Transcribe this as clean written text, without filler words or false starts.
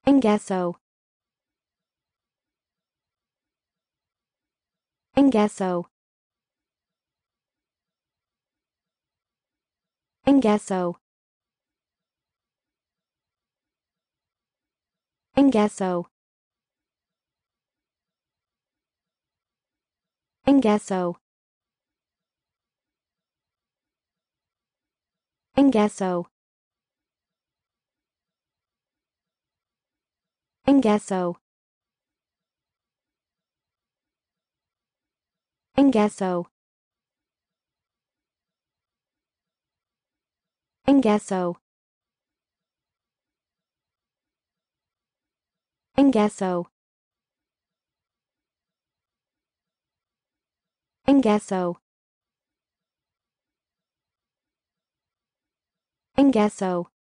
Nguesso. Nguesso. Nguesso. Nguesso. Nguesso. Nguesso. Nguesso. Nguesso. Nguesso. Nguesso. Nguesso. Nguesso.